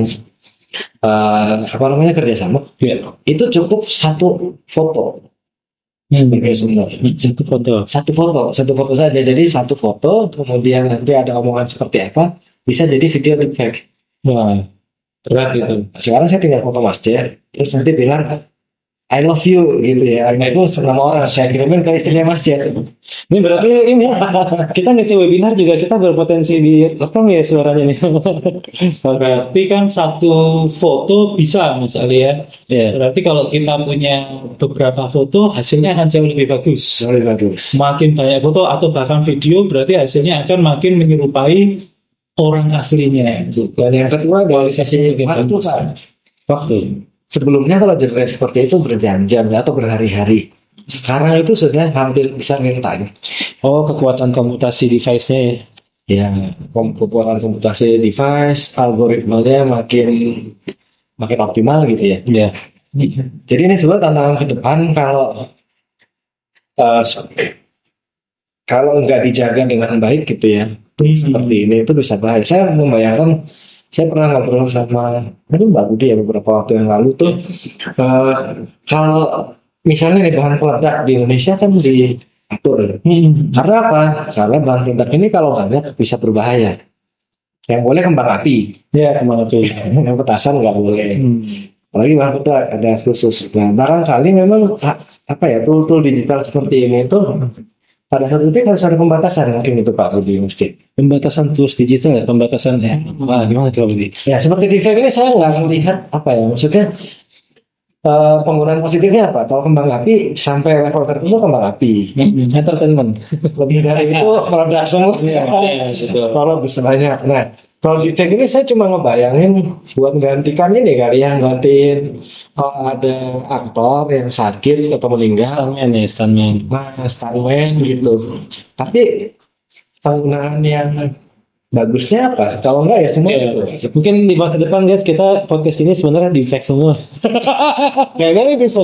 uh, apa namanya kerjasama. ya. Itu cukup satu foto sebagai sumber. Satu foto. Satu foto, satu foto saja. Jadi satu foto, kemudian nanti ada omongan seperti apa, bisa jadi video deepfake. Wah, berat itu. Sekarang saya tinggal foto masjid, terus nanti bilang I love you gitu ya. Itu sama orang saya kirimin ke istrinya masjid. Ini berarti ini kita ngisi webinar juga kita berpotensi di rekam ya suaranya nih. Berarti kan satu foto bisa Mas Ali ya. Ya. Berarti kalau kita punya beberapa foto hasilnya akan jauh lebih bagus. Lebih bagus. Makin banyak foto atau bahkan video berarti hasilnya akan makin menyerupai orang aslinya. Dan yang kedua dari sisi waktu Pak. Waktu. Sebelumnya kalau generasi seperti itu berjam-jam atau berhari-hari. Sekarang itu sudah hampir bisa real time. Oh, kekuatan komputasi device-nya ya. Ya, kom- kekuatan komputasi device, algoritmanya makin makin optimal gitu ya. Ya. Jadi ini sebenarnya tantangan ke depan kalau eh, se- kalau nggak dijaga dengan baik gitu ya, seperti ini itu bisa bahaya. Saya membayangkan, saya pernah ngobrol sama itu Mbak Budi ya beberapa waktu yang lalu tuh, eh, kalau misalnya nih bahan peledak di Indonesia kan diatur. Hmm. Karena apa? Karena bahan peledak ini kalau banyak bisa berbahaya. Yang boleh kembang api, Ya, kemana tuh? yang petasan nggak boleh. Hmm. Apalagi bahan peledak ada khusus. Nah, barangkali memang a- apa ya tool-tool digital seperti ini itu pada saat itu harus ada pembatasan mungkin itu Pak Budi masjid. Pembatasan tools digital ya, pembatasan ya. Wah, gimana tuh Budi? Ya seperti di film ini saya nggak melihat apa ya maksudnya eh, penggunaan positifnya apa? Kalau kembang api sampai level tertentu kembang api. Hmm. Entertainment. Lebih dari itu meledak semua. Iya, betul. Kalau bisa banyak. Nah, kalau di film ini saya cuma ngebayangin buat gantikan ini kali yang gantiin kalau ada aktor yang sakit atau meninggal, Stuntman ya, stuntman. nah stuntman gitu. Tapi penggunaan yang bagusnya apa? Kalau enggak ya semua Ya, itu. mungkin di masa depan guys kita podcast ini sebenarnya di fake semua. Kayaknya ini bisa.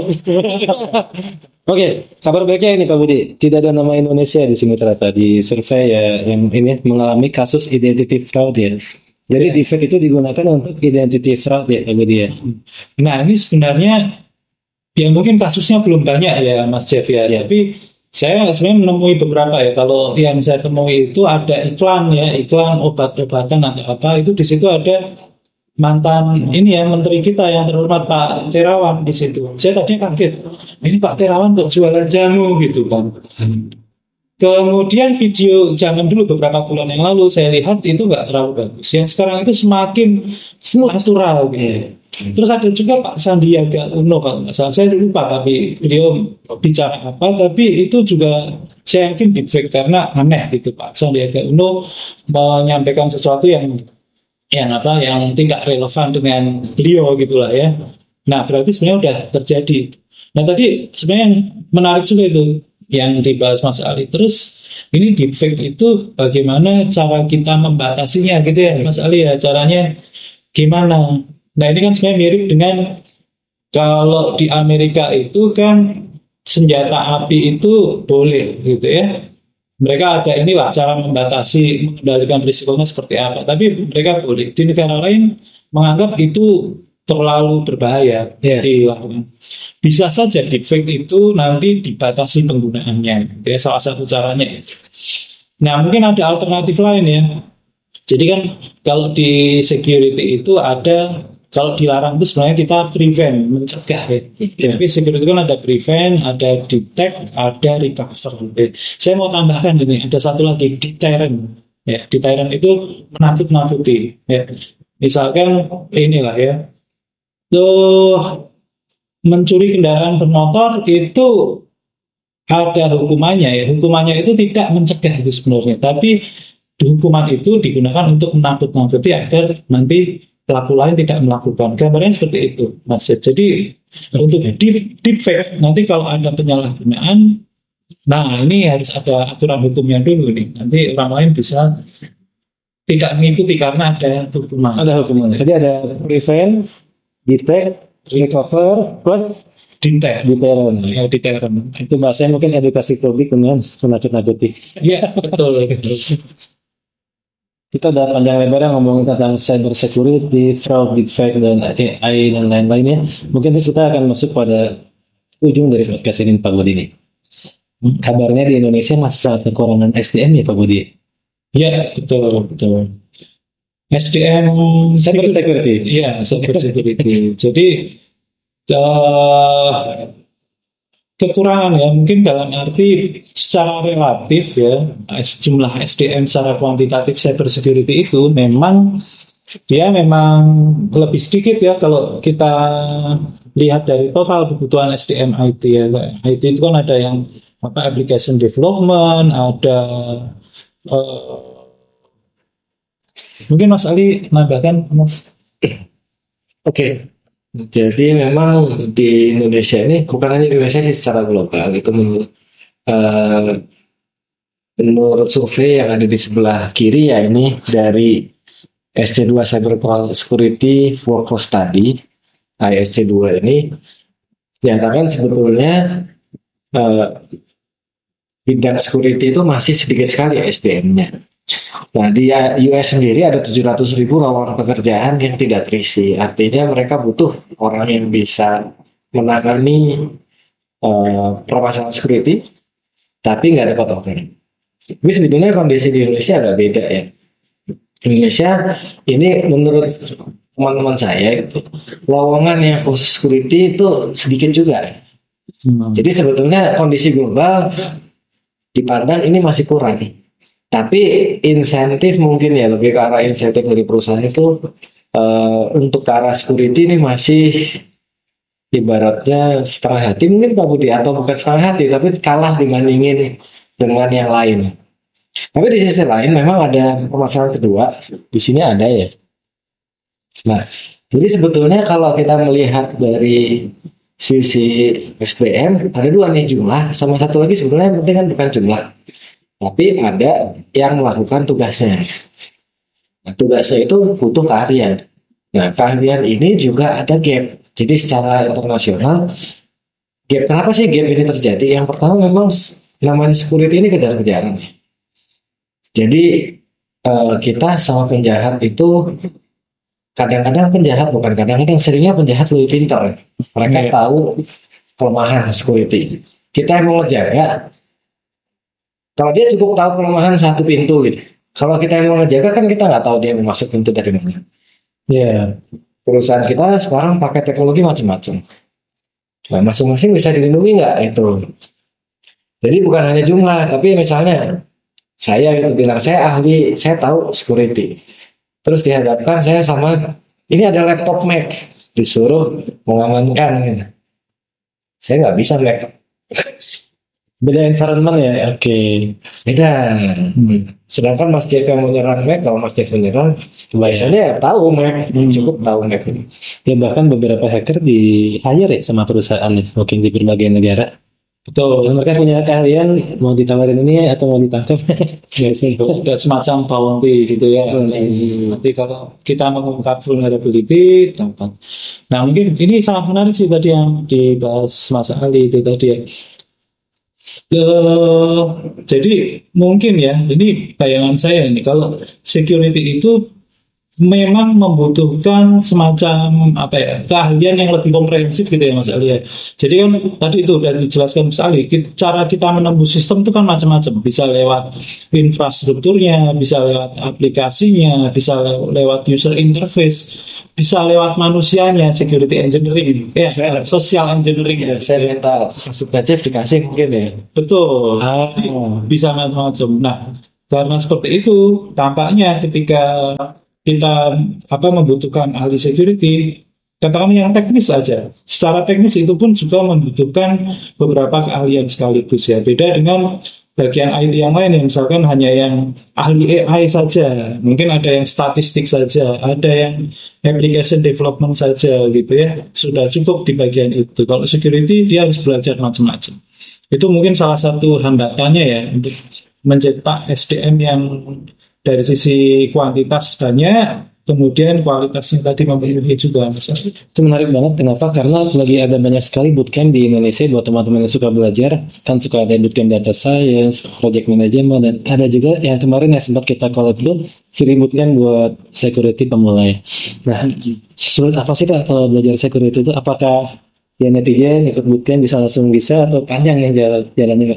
Oke, kabar baiknya ini Pak Budi, tidak ada nama Indonesia di sini ternyata di survei ya yang ini mengalami kasus identity fraud ya. Jadi deepfake itu digunakan untuk identity fraud ya Pak Budi ya. Nah, ini sebenarnya yang mungkin kasusnya belum banyak ya Mas Jeff ya, tapi saya sebenarnya menemui beberapa ya. Kalau yang saya temui itu ada iklan ya, iklan obat-obatan atau apa, itu di situ ada mantan ini ya menteri kita yang terhormat Pak Terawan di situ. Saya tadinya kaget, ini Pak Terawan kok jualan jamu gitu kan. Kemudian video zaman dulu beberapa bulan yang lalu saya lihat itu nggak terlalu bagus. Yang sekarang itu semakin natural gitu. Terus ada juga Pak Sandiaga Uno kalau nggak salah, saya lupa tapi beliau bicara apa, tapi itu juga saya yakin deepfake karena aneh gitu. Pak Sandiaga Uno menyampaikan sesuatu yang yang apa yang tidak relevan dengan beliau gitulah ya. Nah berarti sebenarnya udah terjadi. Nah tadi sebenarnya yang menarik juga itu yang dibahas Mas Ali. Terus ini deepfake itu bagaimana cara kita membatasinya gitu ya Mas Ali ya, caranya gimana? Nah ini kan sebenarnya mirip dengan kalau di Amerika itu kan senjata api itu boleh gitu ya. Mereka ada inilah cara membatasi, mengendalikan risikonya seperti apa. Tapi mereka boleh. Di negara lain menganggap itu terlalu berbahaya Yeah. dilakukan. Bisa saja deepfake itu nanti dibatasi penggunaannya. Ya, salah satu caranya. Nah mungkin ada alternatif lain ya. Jadi kan kalau di security itu ada, kalau dilarang itu sebenarnya kita prevent, mencegah ya. Iya. Tapi security kan ada prevent, ada detect, ada recover. Eh, saya mau tambahkan ini, ada satu lagi, deterrent. Ya, deterrent itu menakut-nakuti. Ya. Misalkan inilah ya, tuh mencuri kendaraan bermotor itu ada hukumannya ya. Hukumannya itu tidak mencegah itu sebenarnya, tapi hukuman itu digunakan untuk menakut-nakuti agar nanti pelaku lain tidak melakukan. Gambarnya seperti itu, Mas. Jadi untuk deep, deep fake nanti kalau ada penyalahgunaan, nah ini harus ada aturan hukumnya dulu nih. Nanti orang lain bisa tidak mengikuti karena ada hukuman. Ada hukumannya. Jadi ada prevent, detect, recover, plus Deterrent. deterrent. Ya, deterrent. Itu bahasanya mungkin edukasi publik dengan menakut-nakuti. Iya, betul, betul. Kita udah panjang lebar ngomongin tentang cyber security, fraud, deepfake, dan A I dan lain-lainnya. Mungkin kita akan masuk pada ujung dari podcast ini, Pak Budi ini. Kabarnya di Indonesia masih sangat kekurangan S D M ya, Pak Budi? Iya, betul, betul. S D M Cyber security. Iya, cyber security. Jadi uh, kekurangan ya, mungkin dalam arti secara relatif ya, jumlah S D M secara kuantitatif cyber security itu memang dia memang lebih sedikit ya kalau kita lihat dari total kebutuhan S D M I T ya. I T itu kan ada yang apa application development, ada uh, mungkin Mas Ali nambahkan, Mas. Oke, jadi memang di Indonesia ini, bukan hanya di Indonesia sih, secara global itu menurut eh, menurut survei yang ada di sebelah kiri ya, ini dari S C dua Cyber Security Workforce Study, I S C dua ini nyatakan sebetulnya eh, bidang security itu masih sedikit sekali S D M-nya. Nah, di U S sendiri ada tujuh ratus ribu lowongan pekerjaan yang tidak terisi. Artinya mereka butuh orang yang bisa menangani uh, permasalahan security, tapi nggak dapat orang. Tapi sebetulnya kondisi di Indonesia agak beda ya. Indonesia ini menurut teman-teman saya itu lowongan yang khusus security itu sedikit juga. Hmm. Jadi sebetulnya kondisi global dipandang ini masih kurang. Tapi insentif mungkin ya lebih ke arah insentif dari perusahaan itu uh, untuk ke arah security ini masih ibaratnya setengah hati mungkin Pak Budi, atau bukan setengah hati tapi kalah dibandingin dengan yang lain. Tapi di sisi lain memang ada permasalahan kedua di sini ada ya. Nah, jadi sebetulnya kalau kita melihat dari sisi S D M ada dua nih, jumlah sama satu lagi sebetulnya yang penting kan bukan jumlah, tapi ada yang melakukan tugasnya. Nah, tugasnya itu butuh keahlian. Nah, keahlian ini juga ada gap. Jadi secara internasional, gap, kenapa sih gap ini terjadi? Yang pertama memang namanya security ini kejar-kejaran. Jadi eh, kita sama penjahat itu kadang-kadang penjahat bukan kadang-kadang seringnya penjahat lebih pintar. Mereka Hmm. tahu kelemahan security. Kita yang mau ngejaga, kalau dia cukup tahu kelemahan satu pintu gitu. Kalau kita yang mau ngejaga kan kita nggak tahu dia mau masuk pintu dari mana. Ya, Perusahaan kita sekarang pakai teknologi macam-macam. Nah, masing-masing bisa dilindungi nggak itu? Jadi bukan hanya jumlah, tapi misalnya saya itu bilang saya ahli, saya tahu security. Terus dihadapkan saya sama ini ada laptop Mac, disuruh mengamankan gitu. Saya nggak bisa Mac. beda environment ya. Oke. Beda. Sedangkan masjid yang menyerang Mac, kalau masjid menyerang, biasanya tahu Mac, cukup tahu Mac. Ya bahkan beberapa hacker di hire ya sama perusahaan nih, mungkin di berbagai negara. Betul. Dan mereka punya keahlian mau ditawarin ini atau mau ditangkap. Biasanya. Ada semacam bounty gitu ya. Nanti kalau kita mengungkap vulnerability dapat. Nah mungkin ini sangat menarik sih tadi yang dibahas Mas Ali itu tadi ya. Ke, jadi mungkin ya, ini bayangan saya ini kalau security itu memang membutuhkan semacam apa ya keahlian yang lebih komprehensif gitu ya Mas Ali ya. Jadi kan tadi itu udah dijelaskan Mas Ali, ki- cara kita menembus sistem itu kan macam-macam, bisa lewat infrastrukturnya, bisa lewat aplikasinya, bisa le- lewat user interface, bisa lewat manusianya, security engineering, ya social engineering ya. Saya minta masuk Chief dikasih mungkin ya. Betul. Ah. Jadi, bisa macam-macam. Nah, karena seperti itu, tampaknya ketika kita apa membutuhkan ahli security, katakan yang teknis saja. Secara teknis itu pun juga membutuhkan beberapa keahlian sekaligus ya. Beda dengan bagian I T yang lain yang misalkan hanya yang ahli A I saja, mungkin ada yang statistik saja, ada yang application development saja gitu ya. Sudah cukup di bagian itu. Kalau security dia harus belajar macam-macam. Itu mungkin salah satu hambatannya ya untuk mencetak S D M yang dari sisi kuantitas banyak, kemudian kualitasnya tadi memenuhi juga. Mas. Itu menarik banget. Kenapa? Karena lagi ada banyak sekali bootcamp di Indonesia buat teman-teman yang suka belajar. Kan suka ada bootcamp data science, project management, dan ada juga yang kemarin yang sempat kita collab dulu, free bootcamp buat security pemula. Nah, sulit apa sih Pak kalau belajar security itu? Apakah ya netizen ikut bootcamp bisa langsung bisa atau panjang ya jalan jalannya Pak?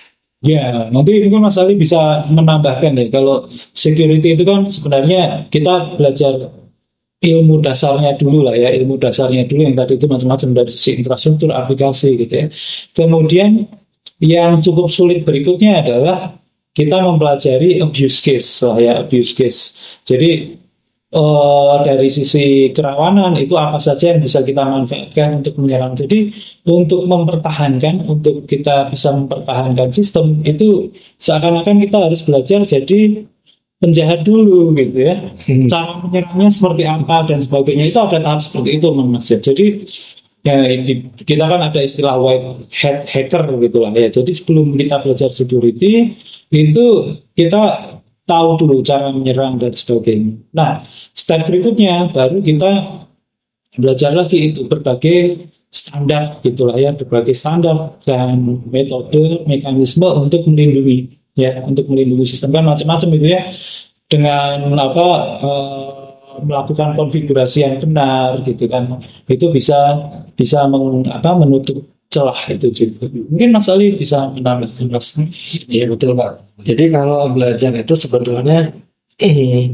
Ya, nanti mungkin Mas Ali bisa menambahkan deh. Kalau security itu kan sebenarnya kita belajar ilmu dasarnya dulu lah ya, ilmu dasarnya dulu yang tadi itu macam-macam dari sisi infrastruktur, aplikasi gitu ya. Kemudian yang cukup sulit berikutnya adalah kita mempelajari abuse case lah ya, abuse case. Jadi eh, dari sisi kerawanan itu apa saja yang bisa kita manfaatkan untuk menyerang. Jadi untuk mempertahankan, untuk kita bisa mempertahankan sistem itu seakan-akan kita harus belajar jadi penjahat dulu gitu ya. Hmm. Cara menyerangnya seperti apa dan sebagainya itu ada tahap seperti itu Mas. Jadi ya ini, kita kan ada istilah white hat hacker gitu lah ya. Jadi sebelum kita belajar security itu kita tahu dulu cara menyerang dan sebagainya. Nah, step berikutnya baru kita belajar lagi itu berbagai standar gitulah ya, berbagai standar dan metode, mekanisme untuk melindungi ya, untuk melindungi sistem kan macam-macam itu ya, dengan apa eh, melakukan konfigurasi yang benar gitu kan, itu bisa bisa meng, apa, menutup celah itu juga. Mungkin Mas Ali bisa menambahkan Mas. Iya betul Pak. Jadi kalau belajar itu sebetulnya eh,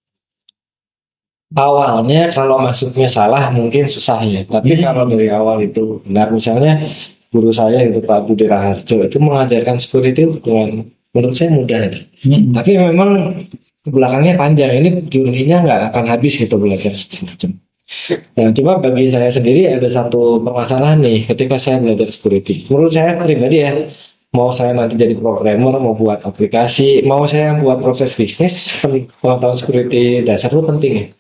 awalnya kalau masuknya salah mungkin susah ya. Tapi kalau dari awal itu benar, misalnya guru saya itu Pak Budi Raharjo itu mengajarkan security itu dengan menurut saya mudah. Hmm. Tapi memang belakangnya panjang. Ini journey-nya nggak akan habis gitu belajar macam. Nah, cuma bagi saya sendiri ada satu permasalahan nih ketika saya belajar security. Menurut saya pribadi ya, mau saya nanti jadi programmer, mau buat aplikasi, mau saya buat proses bisnis, penting pengetahuan security dasar itu penting ya.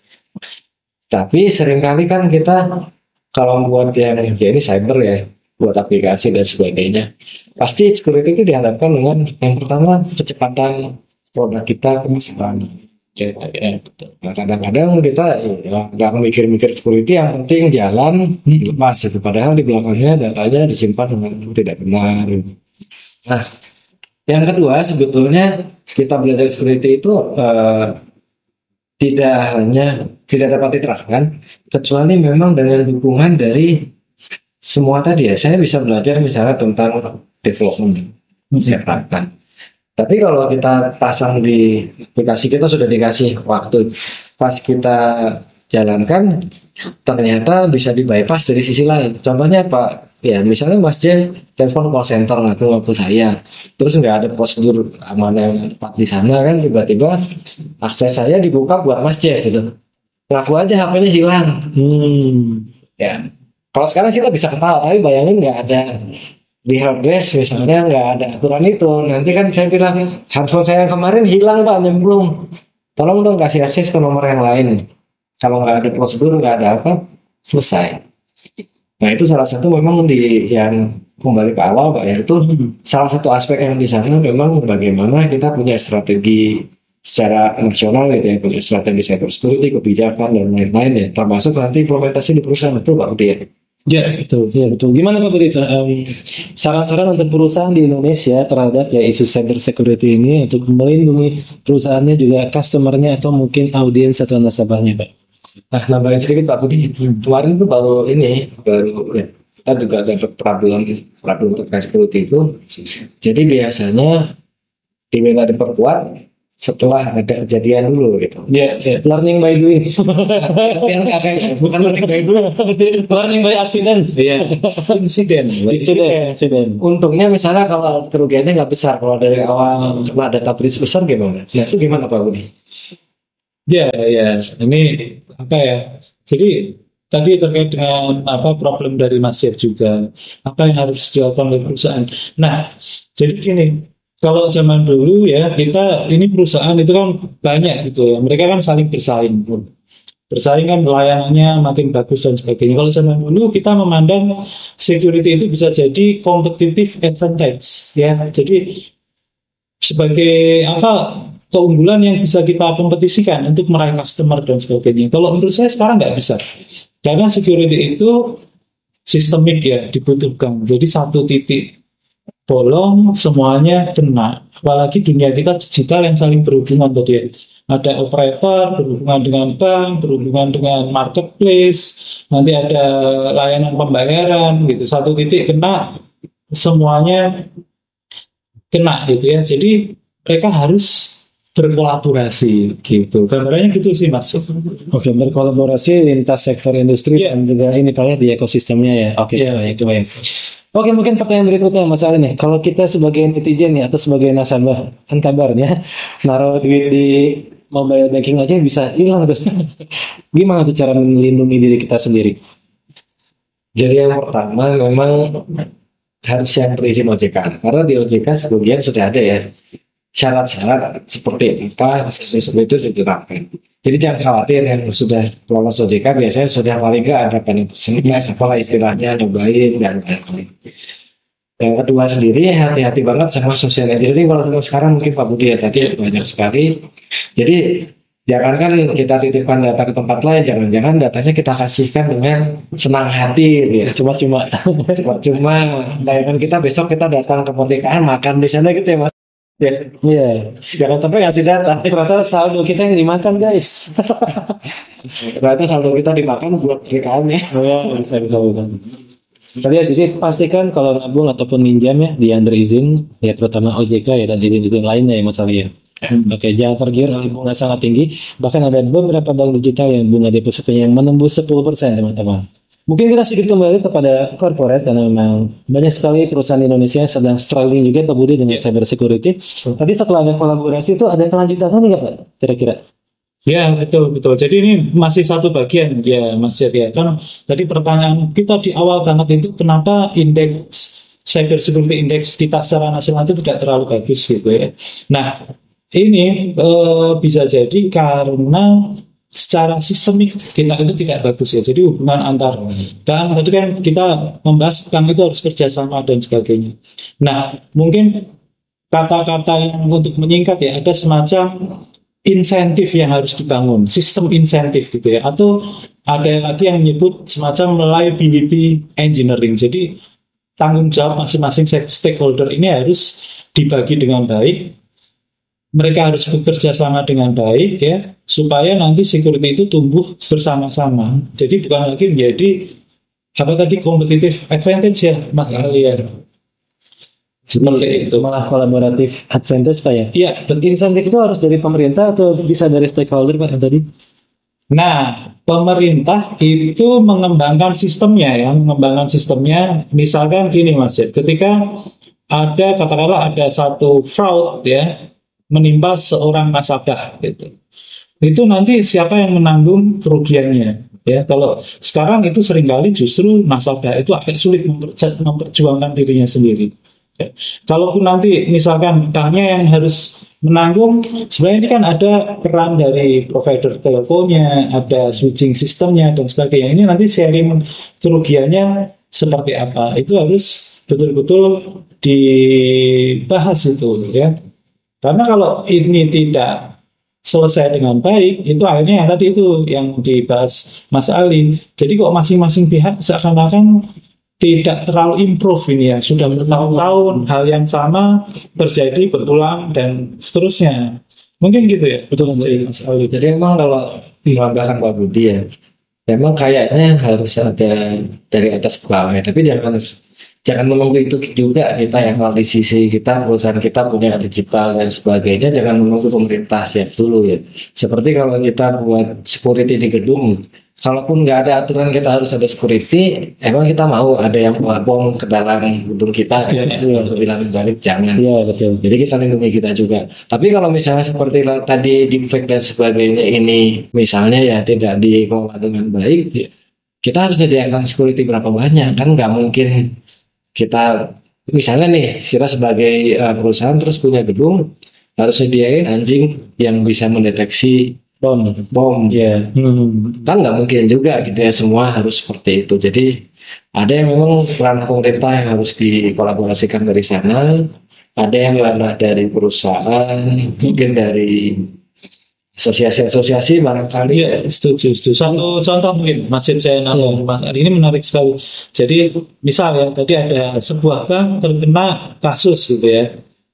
Tapi seringkali kan kita kalau buat yang ya ini cyber ya, buat aplikasi dan sebagainya, pasti security itu dihadapkan dengan yang pertama kecepatan produk kita kemasan. Ya, ya, betul. Nah, kadang-kadang kita ya, nggak mikir-mikir security, yang penting jalan lepas itu, padahal di belakangnya datanya disimpan dengan tidak benar. Nah, yang kedua sebetulnya kita belajar security itu eh, tidak hanya tidak dapat diterapkan kecuali memang dengan dukungan dari semua tadi ya. Saya bisa belajar misalnya tentang development, saya terapkan. Tapi kalau kita pasang di aplikasi, kita sudah dikasih waktu, pas kita jalankan ternyata bisa di bypass dari sisi lain. Contohnya Pak, ya misalnya Mas J telepon call center ngaku-ngaku saya, terus nggak ada prosedur amanah yang tepat di sana kan, tiba-tiba akses saya dibuka buat Mas J gitu. Ngaku aja H P-nya hilang. Hmm. Ya, kalau sekarang kita bisa ketawa, tapi bayangin nggak ada di helpdesk misalnya, nggak ada aturan itu, nanti kan saya bilang handphone saya yang kemarin hilang Pak, nyemplung, tolong dong kasih akses ke nomor yang lain. Kalau nggak ada prosedur, nggak ada apa, selesai. Nah itu salah satu memang di yang kembali ke awal Pak ya, itu salah satu aspek yang di sana memang bagaimana kita punya strategi secara nasional gitu ya, punya strategi cyber security, kebijakan dan lain-lain ya, termasuk nanti implementasi di perusahaan itu Pak Budi ya. Ya, betul. Ya betul. Gimana Pak Budi? Em, saran-saran untuk perusahaan di Indonesia terhadap ya isu cyber security ini untuk melindungi perusahaannya juga customernya atau mungkin audiens atau nasabahnya Pak? Nah, nambahin sedikit Pak Budi. Kemarin tuh baru ini, baru ya, kita juga dapat peraturan peraturan terkait security itu. Jadi biasanya diminta diperkuat setelah ada kejadian dulu gitu. Ya, ya. Learning by doing. Yang kayak bukan lebih baik dulu. Learning by accident. Iya, insiden. Insiden. Insiden. Untungnya misalnya kalau kerugiannya nggak besar, kalau dari awal cuma data breach besar gimana? Nah itu gimana Pak Budi? Ya, ya. Ini apa ya? Jadi tadi terkait dengan apa problem dari Mas Jeff juga, apa yang harus dilakukan oleh perusahaan. Nah, jadi gini, kalau zaman dulu ya kita ini perusahaan itu kan banyak gitu ya, mereka kan saling bersaing, bersaing kan layanannya makin bagus dan sebagainya. Kalau zaman dulu kita memandang security itu bisa jadi competitive advantage ya, jadi sebagai apa keunggulan yang bisa kita kompetisikan untuk meraih customer dan sebagainya. Kalau menurut saya sekarang nggak bisa, karena security itu sistemik ya, dibutuhkan. Jadi satu titik bolong semuanya kena. Apalagi dunia kita digital yang saling berhubungan tadi ya. Ada operator berhubungan dengan bank, berhubungan dengan marketplace, nanti ada layanan pembayaran gitu. Satu titik kena semuanya kena gitu ya. Jadi mereka harus berkolaborasi gitu. Gambarannya gitu sih Mas. Oke, berkolaborasi lintas sektor industri Iya. dan juga ini Pak ya di ekosistemnya ya. Oke, Iya. baik, baik. Oke, mungkin pertanyaan berikutnya Mas Ali nih. Kalau kita sebagai netizen ya atau sebagai nasabah, kan kabarnya naruh duit di mobile banking aja bisa hilang tuh. Gimana tuh cara melindungi diri kita sendiri? Jadi yang pertama memang harus yang berizin O J K, karena di O J K sebagian sudah ada ya syarat-syarat seperti apa seperti itu ditetapkan. Jadi jangan khawatir yang sudah lolos O J K biasanya sudah paling nggak ada penelitian apalah istilahnya nyobain dan lain-lain. Yang kedua sendiri hati-hati banget sama sosial media. Jadi kalau sama sekarang mungkin Pak Budi ya tadi banyak sekali. Jadi jangan kan kita titipkan data ke tempat lain, jangan-jangan datanya kita kasihkan dengan senang hati gitu. Cuma-cuma. Cuma-cuma bayangan kita besok kita datang ke pernikahan makan di sana gitu ya Mas. Ya, Iya. jangan sampai ngasih data. Ternyata saldo kita yang dimakan guys. Ternyata saldo kita dimakan buat pernikahannya. Ya, bisa bisa bisa. Tadi ya, jadi pastikan kalau nabung ataupun minjam ya di under izin ya terutama O J K ya dan izin-izin lainnya ya Mas Ali ya. Oke, jangan tergiur oleh bunga sangat tinggi. Bahkan ada beberapa bank digital yang bunga depositonya yang menembus sepuluh persen teman-teman. Mungkin kita sedikit kembali kepada corporate karena memang banyak sekali perusahaan Indonesia yang sedang struggling juga Pak Budi dengan cyber security. Tadi setelah ada kolaborasi itu ada kelanjutan nih nggak Pak? Kira-kira? Ya betul betul. Jadi ini masih satu bagian ya Mas Jad ya. Kan tadi pertanyaan kita di awal banget itu kenapa indeks cyber security index kita secara nasional itu tidak terlalu bagus gitu ya. Nah ini eh, bisa jadi karena secara sistemik kita itu tidak bagus ya. Jadi hubungan antar dan tadi kan kita membahas bank itu harus kerjasama dan sebagainya. Nah mungkin kata-kata yang untuk menyingkat ya ada semacam insentif yang harus dibangun, sistem insentif gitu ya, atau ada lagi yang menyebut semacam liability engineering. Jadi tanggung jawab masing-masing stakeholder ini harus dibagi dengan baik. Mereka harus bekerja sama dengan baik ya, supaya nanti security itu tumbuh bersama-sama. Jadi bukan lagi menjadi apa tadi competitive advantage ya, Mas Ali ya. Seperti itu. Malah kolaboratif advantage Pak ya? Iya, Dan insentif itu harus dari pemerintah atau bisa dari stakeholder Pak yang tadi? nah, pemerintah itu mengembangkan sistemnya ya, mengembangkan sistemnya. Misalkan gini Mas, ya, ketika ada katakanlah ada satu fraud ya menimpa seorang nasabah gitu. Itu nanti siapa yang menanggung kerugiannya? Ya, kalau sekarang itu seringkali justru nasabah itu agak sulit memperja- memperjuangkan dirinya sendiri. Ya. Kalaupun nanti misalkan banknya yang harus menanggung, sebenarnya ini kan ada peran dari provider teleponnya, ada switching sistemnya dan sebagainya. Ini nanti sharing kerugiannya seperti apa? Itu harus betul-betul dibahas itu ya. Karena kalau ini tidak selesai dengan baik, itu akhirnya yang tadi itu yang dibahas Mas Ali. Jadi kok masing-masing pihak seakan-akan tidak terlalu improve ini ya, sudah bertahun-tahun hal yang sama terjadi berulang dan seterusnya. Mungkin gitu ya, betul Mas Ali. Jadi emang kalau menambahkan Pak Budi ya, memang kayaknya harus ada dari atas ke bawah ya. Tapi jangan jangan menunggu itu juga kita yang kalau di sisi kita perusahaan kita punya digital dan sebagainya, jangan menunggu pemerintah siap dulu ya. Seperti kalau kita buat security di gedung, kalaupun nggak ada aturan kita harus ada security, emang kita mau ada yang bawa bom ke dalam gedung kita? Iya, Ya, untuk bilang balik jangan. Iya betul. Jadi kita lindungi kita juga. Tapi kalau misalnya seperti la- tadi deepfake dan sebagainya ini misalnya ya tidak dikelola dengan baik, kita harus sediakan security berapa banyak, kan nggak mungkin kita misalnya nih kita sebagai uh, perusahaan terus punya gedung harus sediain anjing yang bisa mendeteksi Bom. bom. Iya. Hmm. Kan nggak mungkin juga gitu ya, semua harus seperti itu. Jadi ada yang memang ranah pemerintah yang harus dikolaborasikan dari sana, ada yang ranah dari perusahaan, mungkin dari asosiasi-asosiasi barangkali. Iya, setuju, setuju. Satu contoh mungkin, Mas Sim, saya nambah, Mas Ali, ini menarik sekali. Jadi, misal ya, tadi ada sebuah bank terkena kasus gitu ya,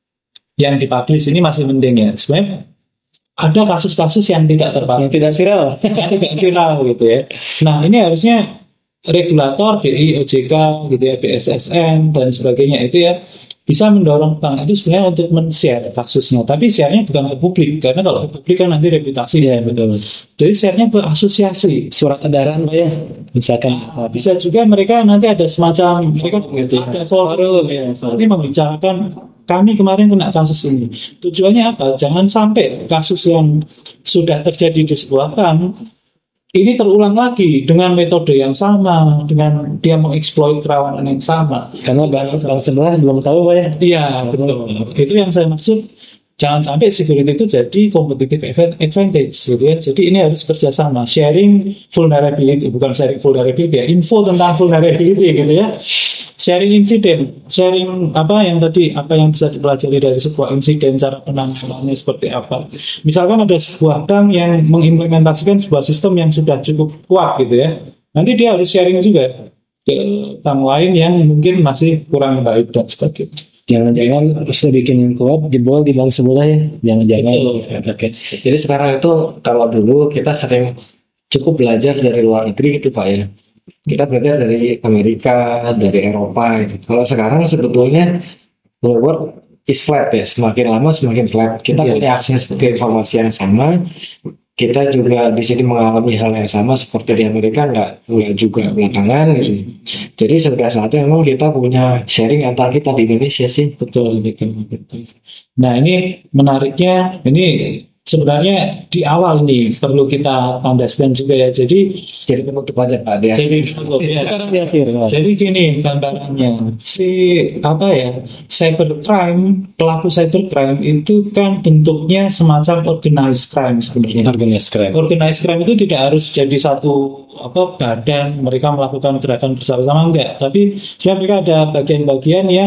yang dipublish ini masih mending ya. Sebenarnya ada kasus-kasus yang tidak terpublish, Yang tidak viral. yang tidak viral gitu ya. Nah, ini harusnya regulator, B I, O J K, gitu ya, B S S N dan sebagainya itu ya bisa mendorong bank itu sebenarnya untuk men-share kasusnya. Tapi share-nya bukan ke publik, karena kalau ke publik kan nanti reputasi. Iya betul. Jadi share-nya ke asosiasi. Surat edaran Pak ya. Misalkan Nah, bisa juga mereka nanti ada semacam mereka ada forum ya, nanti membicarakan kami kemarin kena kasus ini. Tujuannya apa? Jangan sampai kasus yang sudah terjadi di sebuah bank ini terulang lagi dengan metode yang sama, dengan dia mengeksploit kerawanan yang sama. karena bank bank sebelah belum tahu Pak ya. Iya, betul. Itu yang saya maksud. Jangan sampai security itu jadi competitive advantage gitu ya. Jadi ini harus kerjasama, sharing vulnerability, bukan sharing vulnerability ya, info tentang vulnerability gitu ya. Sharing insiden, sharing apa yang tadi, apa yang bisa dipelajari dari sebuah insiden, cara penanganannya seperti apa. Misalkan ada sebuah bank yang mengimplementasikan sebuah sistem yang sudah cukup kuat gitu ya. Nanti dia harus sharing juga ke bank lain yang mungkin masih kurang baik dan sebagainya. Jangan-jangan bisa bikin yang kuat jebol di bank sebelah ya. Jangan-jangan. Oke. Jadi sekarang itu kalau dulu kita sering cukup belajar dari luar negeri gitu Pak ya. Kita belajar dari Amerika, dari Eropa gitu. Kalau sekarang sebetulnya the world is flat ya. Semakin lama semakin flat. Kita Iya. punya akses ke informasi yang sama. Kita juga di sini mengalami hal yang sama seperti di Amerika, nggak nggak juga belakangan gitu. Jadi sudah saatnya memang kita punya sharing antar kita di Indonesia sih. Betul, betul, betul. Nah ini menariknya, ini sebenarnya di awal nih perlu kita tandaskan juga ya. Jadi, Jadi penutup aja Pak dia. jadi, ya. Sekarang di akhir Pak. Jadi gini gambarannya, si apa ya, cybercrime, pelaku cybercrime itu kan bentuknya semacam organized crime sebenarnya. Organized crime. Organized crime itu tidak harus jadi satu apa badan mereka melakukan gerakan bersama-sama enggak, tapi sebenarnya mereka ada bagian-bagian yang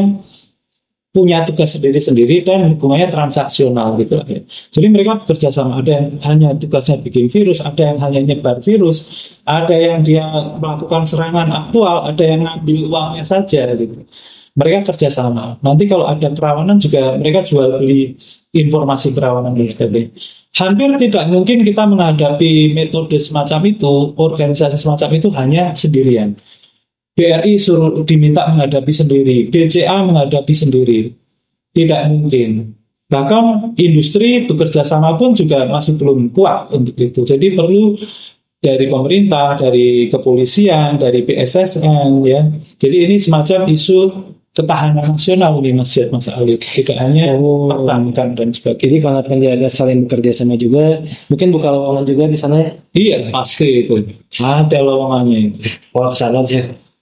punya tugas sendiri-sendiri dan hubungannya transaksional gitu lah ya. Jadi mereka bekerja sama, ada yang hanya tugasnya bikin virus, ada yang hanya nyebar virus, ada yang dia melakukan serangan aktual, ada yang ngambil uangnya saja gitu. Mereka kerja sama. Nanti kalau ada kerawanan juga mereka jual beli informasi kerawanan dan sebagainya. Hampir tidak mungkin kita menghadapi metode semacam itu, organisasi semacam itu hanya sendirian. B R I suruh diminta menghadapi sendiri, B C A menghadapi sendiri, tidak mungkin. Bahkan industri bekerja sama pun juga masih belum kuat untuk itu. Jadi perlu dari pemerintah, dari kepolisian, dari P S S N ya. Jadi ini semacam isu ketahanan nasional nih Mas Mas Ali, tidak hanya Oh. perbankan dan sebagainya. Jadi kalau akan dia ada saling bekerja sama juga, mungkin buka lowongan juga di sana ya. Iya pasti itu ada lowongannya. Wah kesana sih.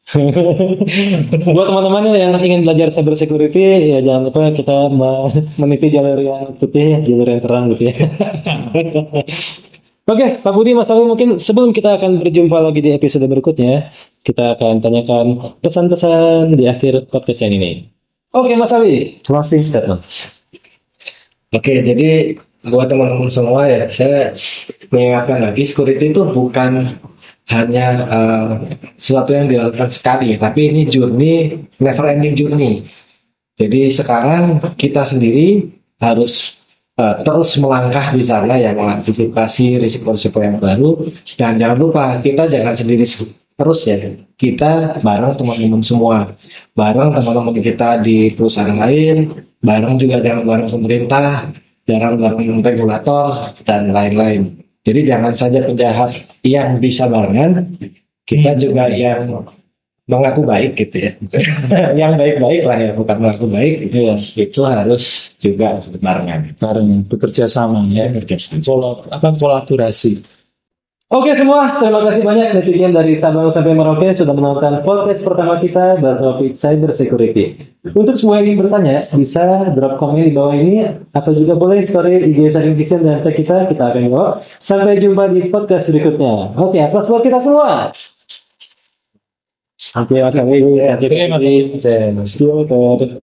Buat teman-teman yang ingin belajar cyber security, ya jangan lupa kita me- meniti jalur yang putih, jalur yang terang gitu ya. Oke, Pak Budi, Mas Ali, mungkin sebelum kita akan berjumpa lagi di episode berikutnya, kita akan tanyakan pesan-pesan di akhir podcast yang ini. Oke, Mas Ali, closing statement. Oke, jadi buat teman-teman semua ya, saya mengingatkan lagi, security itu bukan hanya eh, sesuatu yang dilakukan sekali, tapi ini journey, never ending journey. Jadi sekarang kita sendiri harus eh, terus melangkah di sana ya, mengantisipasi risiko-risiko yang baru, dan jangan lupa kita jangan sendiri terus ya, kita bareng teman-teman semua, bareng teman-teman kita di perusahaan lain, bareng juga dengan bareng pemerintah, bareng bareng regulator dan lain-lain. Jadi jangan saja penjahat yang bisa barengan, kita juga yang mengaku baik gitu ya. Yang baik-baik lah ya, bukan mengaku baik. Iya, Itu harus juga barengan. bareng bekerja sama ya. Kerja sama. Kolo, apa kolaborasi. Oke semua, terima kasih banyak netizen dari Sabang sampai Merauke sudah menonton podcast pertama kita bertopik cyber security. Untuk semua yang ingin bertanya, bisa drop komen di bawah ini atau juga boleh story I G Sharing Vision dan tag kita, kita akan jawab. Sampai jumpa di podcast berikutnya. Oke, aplaus buat kita semua. Oke, oke, oke. Jadi, Oke, oke.